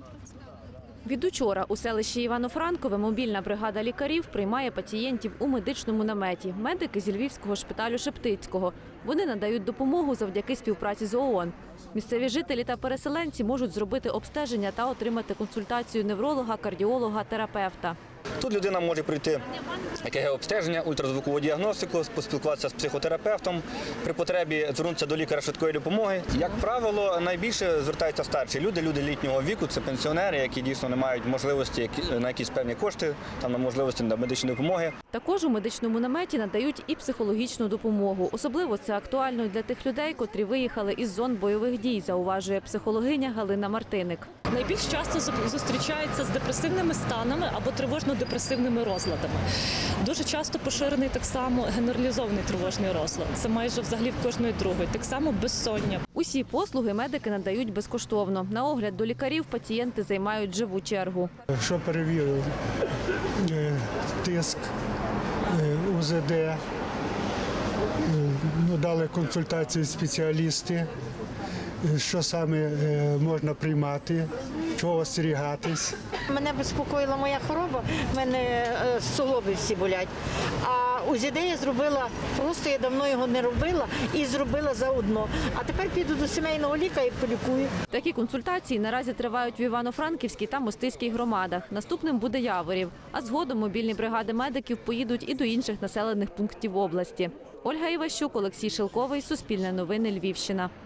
Від учора у селищі Івано-Франкове мобільна бригада лікарів приймає пацієнтів у медичному наметі. Медики зі Львівського шпиталю Шептицького. Вони надають допомогу завдяки співпраці з ООН. Місцеві жителі та переселенці можуть зробити обстеження та отримати консультацію невролога, кардіолога, терапевта. Тут людина може пройти ЕКГ-обстеження, ультразвукову діагностику, поспілкуватися з психотерапевтом, при потребі звернутися до лікаря швидкої допомоги. Як правило, найбільше звертаються старші люди, люди літнього віку, це пенсіонери, які дійсно не мають можливості на якісь певні кошти, там на можливості на медичної допомоги. Також у медичному наметі надають і психологічну допомогу. Особливо це актуально для тих людей, котрі виїхали із зон бойових дій, зауважує психологиня Галина Мартиник. Найбільш часто зустрічаються з депресивними станами або тривожно-депресивними розладами. Дуже часто поширений так само генералізований тривожний розлад. Це майже взагалі в кожної другої. Так само безсоння. Усі послуги медики надають безкоштовно. На огляд до лікарів пацієнти займають живу чергу. Що перевірили? Тиск, УЗД, дали консультації спеціалісти, що саме можна приймати, чого остерігатись. Мене безпокоїла моя хвороба, в мене суглоби всі болять. А УЗД я зробила, просто я давно його не робила і зробила заодно. А тепер піду до сімейного лікаря і полікую. Такі консультації наразі тривають в Івано-Франківській та Мостиській громадах. Наступним буде Яворів. А згодом мобільні бригади медиків поїдуть і до інших населених пунктів області. Ольга Іващук, Олексій Шелковий, Суспільне новини, Львівщина.